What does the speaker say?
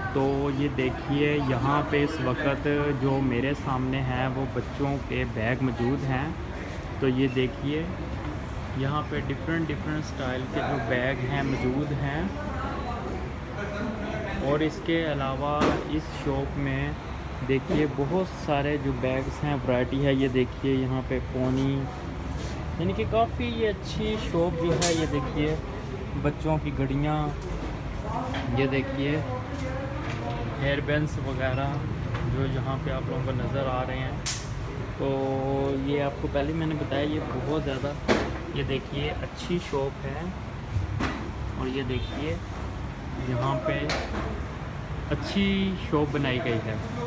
तो ये देखिए यहाँ पे इस वक्त जो मेरे सामने है वो बच्चों के बैग मौजूद हैं। तो ये देखिए यहाँ पे डिफरेंट स्टाइल के जो बैग हैं मौजूद हैं। और इसके अलावा इस शॉप में देखिए बहुत सारे जो बैग्स हैं, वैरायटी है। ये देखिए यहाँ पे पोनी, यानी कि काफ़ी ये अच्छी शॉप जो है। ये देखिए बच्चों की घड़ियाँ, ये देखिए हेयर बैंड्स वगैरह जो यहाँ पे आप लोगों को नज़र आ रहे हैं। तो ये आपको पहले मैंने बताया, ये बहुत ज़्यादा ये देखिए अच्छी शॉप है। और ये देखिए यहाँ पे अच्छी शॉप बनाई गई है।